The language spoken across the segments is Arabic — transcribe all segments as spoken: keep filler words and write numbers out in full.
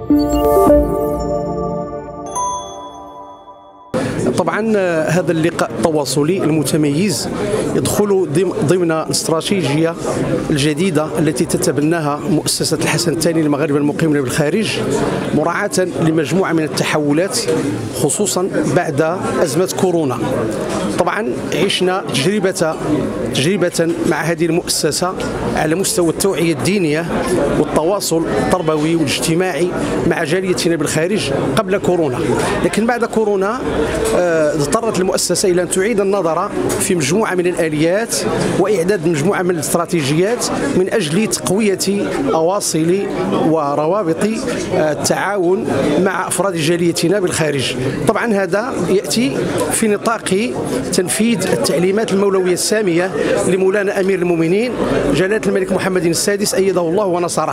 طبعا هذا اللقاء التواصلي المتميز يدخل ضمن الاستراتيجية الجديدة التي تتبناها مؤسسة الحسن الثاني للمغاربة المقيمين بالخارج، مراعاة لمجموعة من التحولات خصوصا بعد أزمة كورونا. طبعا عشنا تجربة تجربة مع هذه المؤسسة على مستوى التوعية الدينية والتواصل التربوي والاجتماعي مع جاليتنا بالخارج قبل كورونا، لكن بعد كورونا اضطرت المؤسسة إلى أن تعيد النظر في مجموعة من الآليات وإعداد مجموعة من الاستراتيجيات من أجل تقوية أواصر وروابط التعاون مع أفراد جاليتنا بالخارج. طبعا هذا يأتي في نطاق تنفيذ التعليمات المولوية السامية لمولانا أمير المؤمنين جلالة الملك محمد السادس أيده الله ونصره.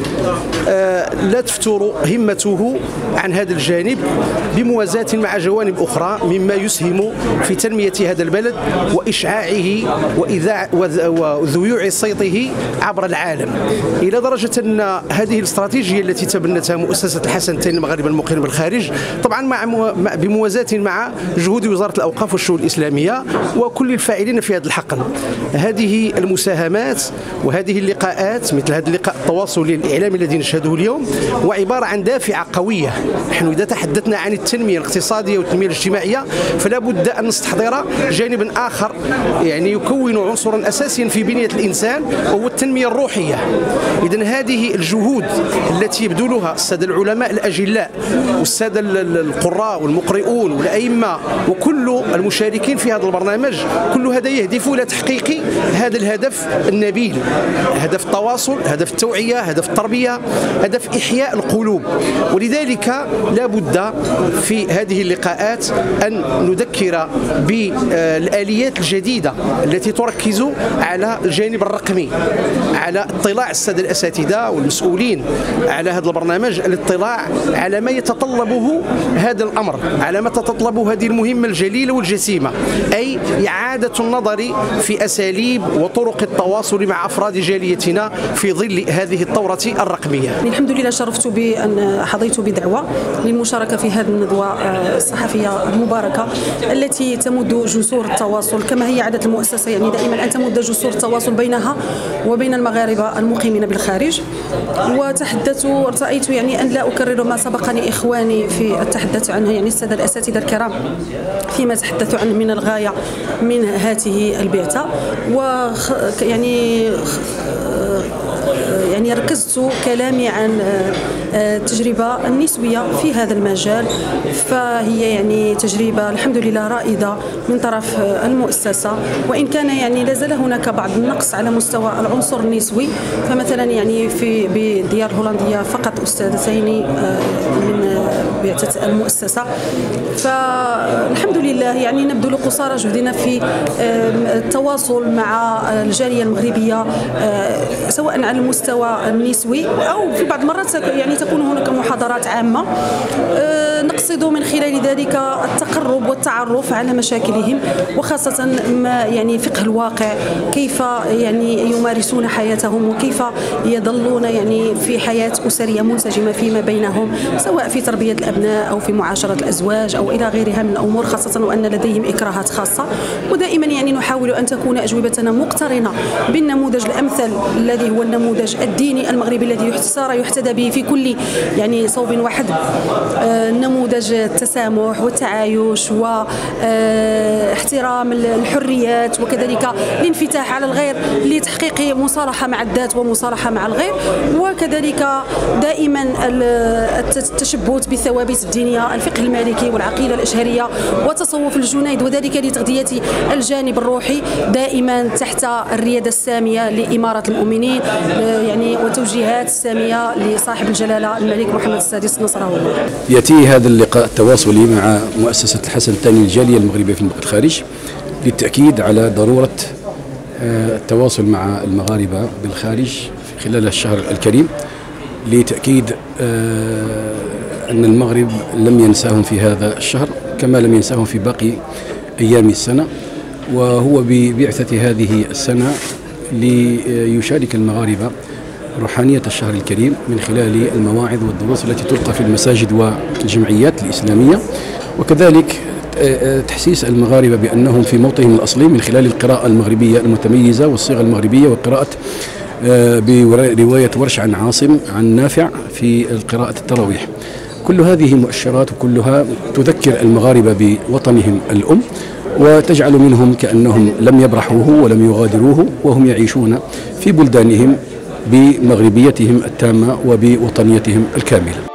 لا تفتر همته عن هذا الجانب بموازاة مع جوانب أخرى مما يسهم في تنمية هذا البلد وإشعاعه وإذاع وذيوع صيته عبر العالم، إلى درجة أن هذه الاستراتيجية التي تبنتها مؤسسة الحسن الثاني للمغاربة المقيمين بالخارج طبعا مع بموازاة مع جهود وزارة الأوقاف والشؤون الإسلامية وكل الفاعلين في هذا الحقل. هذه المساهمات وهذه اللقاءات مثل هذا اللقاء التواصلي الإعلامي الذي نشهده اليوم وعبارة عن دافعة قوية. نحن إذا تحدثنا عن التنمية الاقتصادية والتنمية الاجتماعية فلا بد أن نستحضر جانبا آخر يعني يكون عنصرا أساسيا في بنية الإنسان وهو التنمية الروحية. إذن هذه الجهود التي يبذلها السادة العلماء الأجلاء والسادة القراء والمقرئون والأئمة وكل المشاركين في هذا البرنامج، كل هذا يهدف إلى تحقيق هذا الهدف النبيل، هدف التواصل، هدف التوعية، هدف التربية، هدف إحياء القلوب. ولذلك لا بد في هذه اللقاءات أن نذكر بالآليات الجديدة التي تركز على الجانب الرقمي، على اطلاع السادة الأساتذة والمسؤولين على هذا البرنامج، الاطلاع على ما يتطلبه هذا الأمر، على ما تتطلبه هذه المهمة الجليلة والجسيمة، أي إعادة النظر في أساليب وطرق التواصل مع أفراد جاليتنا في ظل هذه الثورة الرقمية. الحمد لله شرفت بأن حظيت بدعوة للمشاركة في هذه الندوة الصحفية المباركة التي تمد جسور التواصل كما هي عادة المؤسسة، يعني دائما أن تمد جسور التواصل بينها وبين المغاربة المقيمين بالخارج. وتحدثت ورأيت يعني أن لا أكرر ما سبقني إخواني في التحدث عنه، يعني السادة الأساتذة الكرام فيما تحدثوا عنه من الغاية من هذه البعثة. وخ يعني يعني ركزت كلامي عن التجربة النسوية في هذا المجال، فهي يعني تجربة الحمد لله رائدة من طرف المؤسسة، وإن كان يعني لازال هناك بعض النقص على مستوى العنصر النسوي. فمثلا يعني في بالديار الهولندية فقط أستاذتين من بعثة المؤسسة، فالحمد لله يعني نبذل قصارى جهدنا في التواصل مع الجالية المغربية سواء على المستوى النسوي أو في بعض المرات يعني تكون هناك محاضرات عامة نقصد من خلال ذلك التقرب والتعرف على مشاكلهم، وخاصة ما يعني فقه الواقع، كيف يعني يمارسون حياتهم وكيف يظلون يعني في حياة أسرية منسجمة فيما بينهم، سواء في تربية الأبناء أو في معاشرة الأزواج أو إلى غيرها من الأمور، خاصة وأن لديهم إكراهات خاصة. ودائما يعني نحاول أن تكون أجوبتنا مقترنة بالنموذج الأمثل الذي هو النموذج الديني المغربي الذي صار يحتذى به في كل يعني صوب واحد، نموذج التسامح والتعايش واحترام الحريات وكذلك الانفتاح على الغير لتحقيق مصالحة مع الذات ومصالحة مع الغير، وكذلك دائما التشبث بالثوابت الدينية، الفقه المالكي والعقيدة الأشهرية وتصوف الجنيد، وذلك لتغذية الجانب الروحي دائما تحت الريادة السامية لإمارة المؤمنين يعني وتوجيهات السامية لصاحب الجلالة الملك محمد السادس نصره الله. يأتي هذا اللقاء التواصلي مع مؤسسة الحسن الثاني للجالية المغربية في الخارج للتأكيد على ضرورة التواصل مع المغاربة بالخارج خلال الشهر الكريم، لتأكيد أن المغرب لم ينساهم في هذا الشهر كما لم ينساهم في باقي أيام السنة، وهو ببعثة هذه السنة ليشارك المغاربة روحانية الشهر الكريم من خلال المواعظ والدروس التي تلقى في المساجد والجمعيات الإسلامية، وكذلك تحسيس المغاربة بأنهم في موطنهم الأصلي من خلال القراءة المغربية المتميزة والصيغة المغربية وقراءة برواية ورش عن عاصم عن نافع في قراءة التراويح. كل هذه مؤشرات وكلها تذكر المغاربة بوطنهم الأم وتجعل منهم كأنهم لم يبرحوه ولم يغادروه، وهم يعيشون في بلدانهم بمغربيتهم التامة وبوطنيتهم الكاملة.